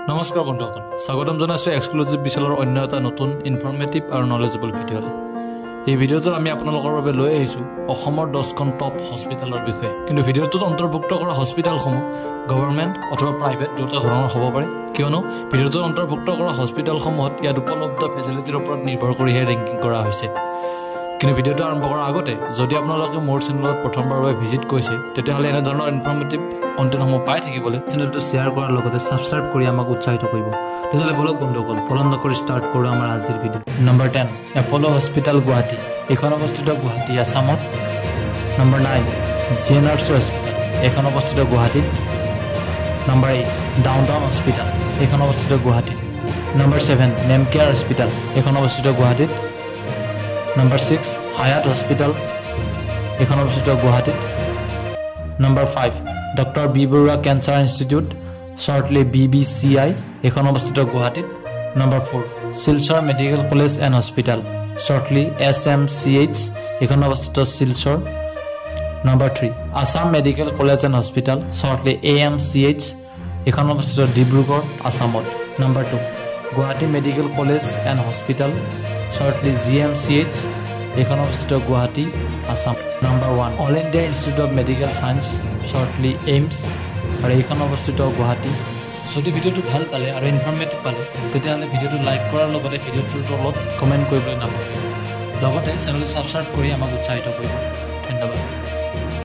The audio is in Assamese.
নমস্কাৰ বন্ধুসকল স্বাগতম জনাইছো এক্সক্লুসিভ বিশালৰ অন্য এটা নতুন ইনফৰমেটিভ আৰু নলেজেবল ভিডিঅ'লৈ এই ভিডিঅ'টোত আমি আপোনালোকৰ বাবে লৈ আহিছো অসমৰ 10খন টপ হস্পিটেলৰ বিষয়ে কিন্তু ভিডিঅ'টোত অন্তৰ্ভুক্ত কৰা হস্পিটেলসমূহ গভৰ্ণমেণ্ট অথবা প্ৰাইভেট দুটা ধৰণৰ হ'ব পাৰে কিয়নো ভিডিঅ'টোত অন্তৰ্ভুক্ত কৰা হস্পিটেলসমূহত ইয়াত উপলব্ধ ফেচিলিটিৰ ওপৰত নিৰ্ভৰ কৰিহে ৰেংকিং কৰা হৈছে কিন্তু ভিডিঅ'টো আৰম্ভ কৰাৰ আগতে যদি আপোনালোকে মোৰ চেনেলত প্ৰথমবাৰৰ বাবে ভিজিট কৰিছে তেতিয়াহ'লে এনে ধৰণৰ ইনফৰমেটিভ কণ্টেণ্টসমূহ পাই থাকিবলৈ চেনেলটো শ্বেয়াৰ কৰাৰ লগতে ছাবস্ক্ৰাইব কৰি আমাক উৎসাহিত কৰিব তেতিয়াহ'লে বলক বন্ধুসকল পলম নকৰি ষ্টাৰ্ট কৰোঁ আমাৰ আজিৰ video' number 10 Apollo' hospital Guwahati এইখন অৱস্থিত গুৱাহাটী আছামত নম্বৰ 9 জিএনআৰচি হস্পিটেল এইখন অৱস্থিত গুৱাহাটীত নম্বৰ 8 ডাউনটাউন হস্পিটেল এইখন অৱস্থিত গুৱাহাটীত নম্বৰ 7 নেমকেয়াৰ হস্পিটেল এইখন অৱস্থিত গুৱাহাটীত Number 6 Hayat Hospital এইখন অৱস্থিত গুৱাহাটীত Number 5 Dr. B. Barua Cancer Institute shortly BBCI এইখন অৱস্থিত গুৱাহাটীত Number 4 Silchar Medical College and Hospital shortly SMCH এইখন অৱস্থিত Silchar Number 3 Assam Medical College and Hospital shortly AIIMS এইখন অৱস্থিত ডিব্ৰুগড় আসামত Number 2 Guwahati Medical College and Hospital shortly GMCH এইখন অৱস্থিত Guwahati Assam Number 1 All India Institute of Medical Science shortly AIIMS আৰু এইখন অৱস্থিত গুৱাহাটী যদি ভিডিঅ'টো ভাল পালে আৰু ইনফৰমেটিভ পালে তেতিয়াহ'লে ভিডিঅ'টো লাইক কৰাৰ লগতে ভিডিঅ'টোৰ তলত কমেণ্ট কৰিবলৈ নাপাহৰিব লগতে চেনেলটো ছাবস্ক্ৰাইব কৰি আমাক উৎসাহিত কৰিব ধন্যবাদ